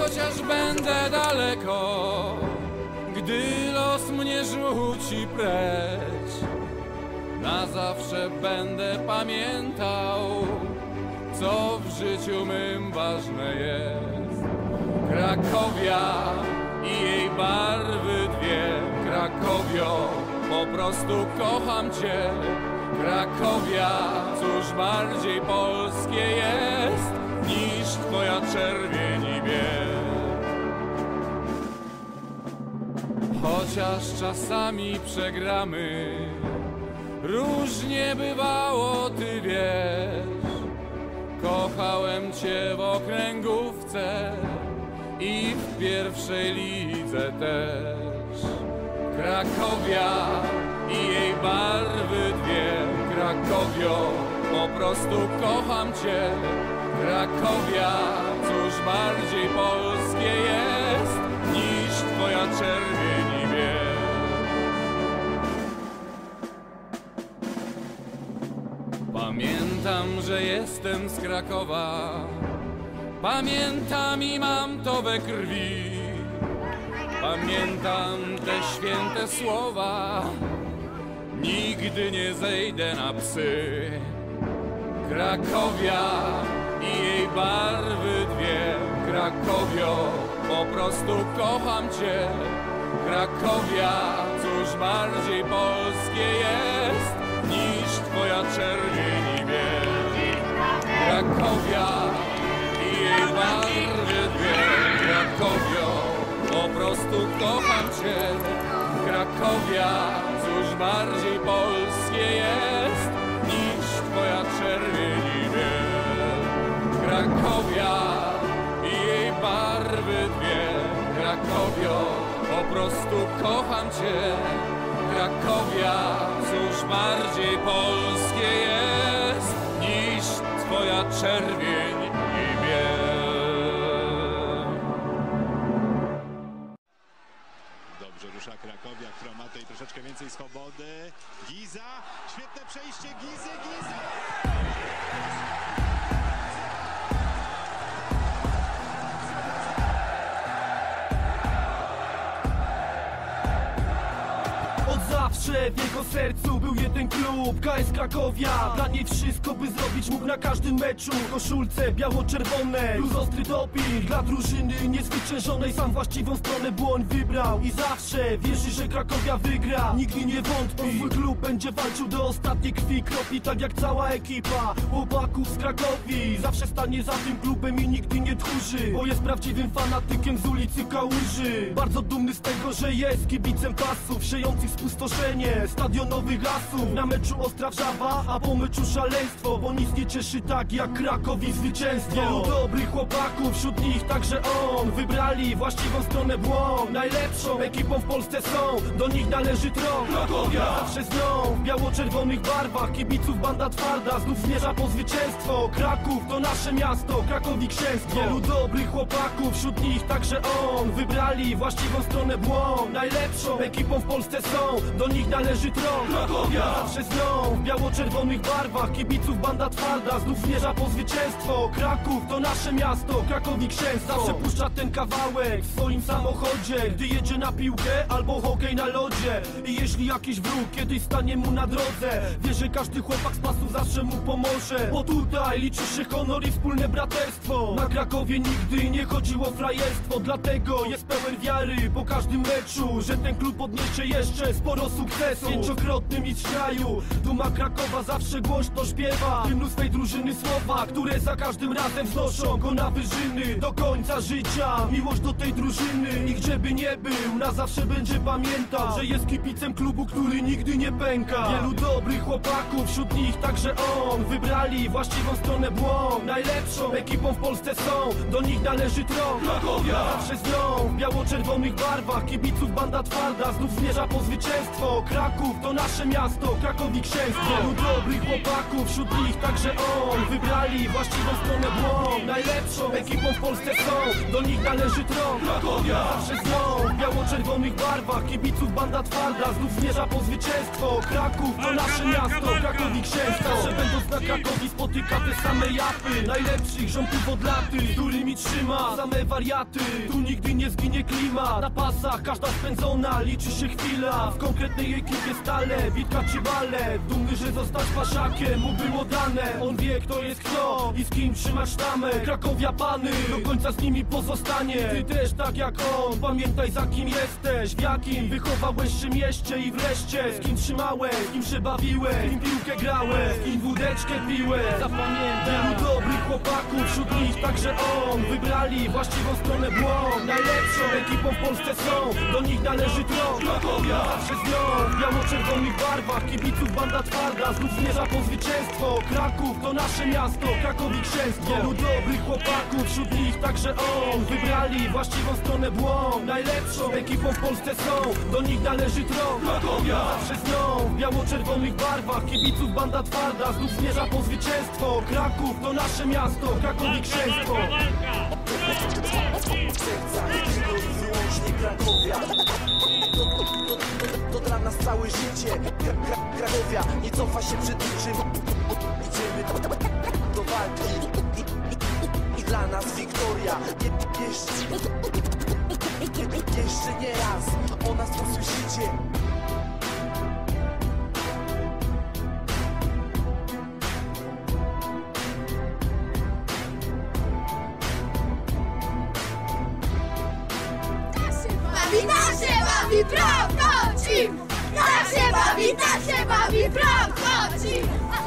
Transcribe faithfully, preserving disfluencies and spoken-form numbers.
chociaż będę daleko, gdy los mnie rzuci precz, na zawsze będę pamiętał, co w życiu mym ważne jest. Krakowia i jej barwy dwie, Krakowio, po prostu kocham cię. Krakowia, cóż bardziej polskie jest niż twoja czerwień i biel. Chociaż czasami przegramy, różnie bywało, ty wiesz. Kochałem cię w okręgówce i w pierwszej lidze też. Krakowia i jej barwy dwie, Krakowio, po prostu kocham cię. Krakowia, cóż bardziej polskie jest niż twoja czerwień i biel. Pamiętam, że jestem z Krakowa, pamiętam i mam to we krwi. Pamiętam te święte słowa, nigdy nie zejdę na psy. Krakowia i jej barwy dwie, Krakowio, po prostu kocham cię. Krakowia, cóż bardziej polskie jest niż twoja czerwień i biel. Krakowia i jej barwy dwie, Krakowio, po prostu kocham cię. Krakowia, cóż bardziej polskie jest niż twoja czerwień i biel. Krakowia i jej barwy dwie, Krakowio, po prostu kocham cię. Krakowia, cóż bardziej polskie jest niż twoja czerwień i biel. Dobrze rusza Krakowia, która ma tutaj troszeczkę więcej swobody. Giza, świetne przejście Gizy, Giza! Zawsze w jego sercu był jeden klub, K S Krakowia. Dla niej wszystko by zrobić mógł na każdym meczu. Koszulce biało-czerwone, plus ostry doping. Dla drużyny niezwyciężonej sam właściwą stronę błoń wybrał. I zawsze wierzy, że Krakowia wygra. Nigdy nie wątpi, swój klub będzie walczył do ostatniej krwi kropli. Tak jak cała ekipa chłopaków z Krakowi. Zawsze stanie za tym klubem i nigdy nie tchórzy, bo jest prawdziwym fanatykiem z ulicy Kałuży. Bardzo dumny z tego, że jest kibicem pasów siejących spustoszenie stadionowych lasów. Na meczu Ostraw-Żaba, a po meczu szaleństwo, bo nic nie cieszy tak jak Krakowi zwycięstwo. Wielu dobrych chłopaków, wśród nich także on. Wybrali właściwą stronę błąd. Najlepszą ekipą w Polsce są, do nich należy tron. Krakowia zawsze z nią w biało-czerwonych barwach. Kibiców banda twarda znów zmierza po zwycięstwo. Kraków to nasze miasto, Krakowi księstwo. Wielu dobrych chłopaków, wśród nich także on. Wybrali właściwą stronę błąd. Najlepszą ekipą w Polsce są, do nich należy tron. Krakowia zawsze z nią w biało-czerwonych barwach. Kibiców banda twarda znów zmierza po zwycięstwo. Kraków to nasze miasto, Krakowi księstwo. Zawsze puszcza ten kawałek w swoim samochodzie, gdy jedzie na piłkę albo hokej na lodzie. I jeśli jakiś wróg kiedyś stanie mu na drodze, wie, że każdy chłopak z pasu zawsze mu pomoże. Bo tutaj liczy się honor i wspólne braterstwo. Na Krakowie nigdy nie chodziło o frajerstwo, dlatego jest pełen wiary po każdym meczu, że ten klub odniesie jeszcze sporo sukcesu. Pięciokrotny mistrz kraju, duma Krakowa zawsze głośno śpiewa hymnu swej drużyny słowa, które za każdym razem wznoszą go na wyżyny do końca życia. Miłość do tej drużyny i gdzieby nie był, na zawsze będzie pamiętał, że jest kibicem klubu, który nigdy nie pęka. Wielu dobrych chłopaków, wśród nich także on. Wybrali właściwą stronę błąd. Najlepszą ekipą w Polsce są, do nich należy tron. Krakowia zawsze z nią w biało-czerwonych barwach. Kibiców banda twarda znów zmierza po zwycięstwo. zwycięstwo. Kraków to nasze miasto, Krakowi księstwo. Wielu dobrych chłopaków, wśród nich także on. Wybrali właściwą stronę błąd. Najlepszą ekipą w Polsce są, do nich należy tron. Krakowia zawsze z nią, w biało-czerwonych barwach. Kibiców banda twarda, znów zmierza po zwycięstwo. Kraków to nasze miasto, Krakowi księstwo. Zawsze będąc na Krakowi spotyka te same japy. Najlepszych ziomków od laty, z którymi trzyma same wariaty. Tu nigdy nie zginie klima, na pasach każda spędzona, liczy się chwila. W konkretnej ekipie stale, bitka czy balet. Dumny, że zostać paszakiem mu było dane. On wie kto jest kto i z kim trzymać sztamę. Krakowia pany, do końca z nimi pozostanie. Ty też tak jak on, pamiętaj za kim jesteś. W jakim wychowałeś się mieście i wreszcie z kim trzymałeś, z kim się bawiłeś, z kim piłkę grałeś, z kim wódeczkę piłeś. Zapamiętaj, wielu dobrych chłopaków, wśród nich także on. Wybrali właściwą stronę błąd. Najlepszą ekipą w Polsce są, do nich należy tron. Krakowia zawsze z nią, w biało-czerwonych barwach. Kibiców banda twarda, znów zmierza po zwycięstwo. Kraków to nasze miasto, Krakowi księstwo. Wielu dobrych chłopaków, wśród nich także on. Wybrali właściwą stronę błąd. Najlepszą ekipą w Polsce są, do nich należy tron. Krakowia zawsze z nią, w biało-czerwonych barwach. Kibiców banda twarda, znów zmierza po zwycięstwo. Kraków to nasze miasto, Krakowi księstwo. Tylko i wyłącznie Krakowia. To, to, to, to dla nas całe życie. Kra Krakowia nie cofa się przed niczym. Idziemy do, do walki I, i, i, i dla nas wiktoria. Je, jeszcze, jeszcze nie raz o nas usłyszycie. Tak się bawi Prawko Team! Tak się bawi, tak się bawi Prawko Team!